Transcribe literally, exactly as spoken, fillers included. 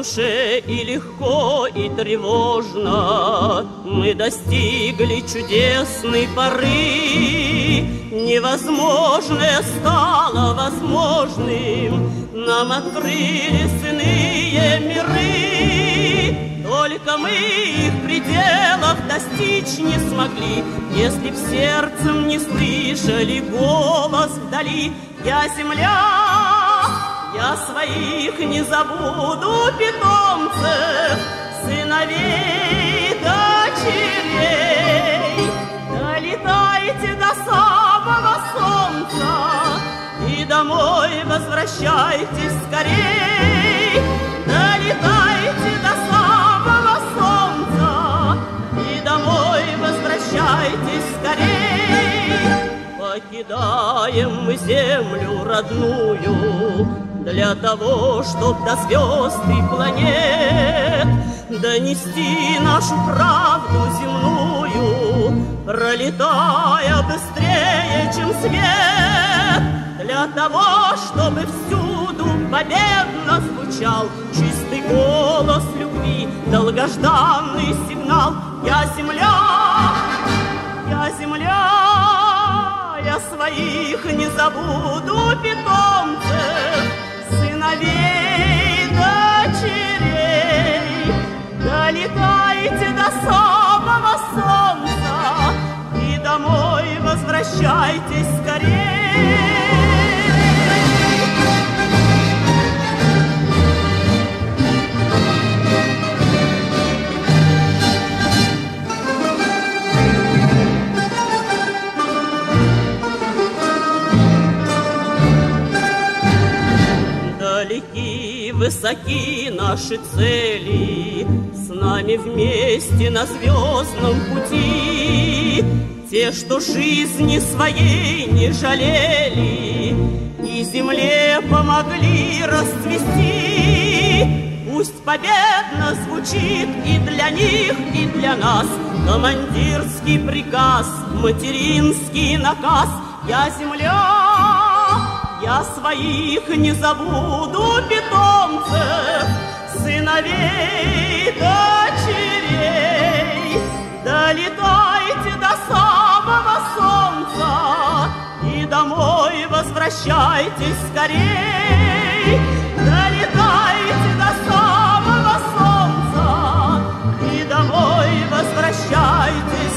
душе и легко, и тревожно. Мы достигли чудесной поры, невозможное стало возможным, нам открылись иные миры. Только мы их пределов достичь не смогли, если б сердцем не слышали голос вдали. Я земля, я своих не забуду питомцев, сыновей, дочерей. Долетайте до самого солнца и домой возвращайтесь скорей. Долетайте до самого солнца и домой возвращайтесь скорей. Покидаем мы землю родную для того, чтоб до звезд и планет донести нашу правду земную, пролетая быстрее, чем свет. Для того, чтобы всюду победно звучал чистый голос любви, долгожданный сигнал. Я земля, я земля, я своих не забуду питомцев, сыновей, дочерей. Долетайте до самого солнца и домой возвращайтесь скорей. Далеки, высоки наши цели, с нами вместе на звездном пути. Те, что жизни своей не жалели и земле помогли расцвести. Пусть победно звучит и для них, и для нас командирский приказ, материнский наказ. Я земля, я своих не забуду питомцев, сыновей, дочерей. Долетайте до самого солнца и домой возвращайтесь скорей. Долетайте до самого солнца и домой возвращайтесь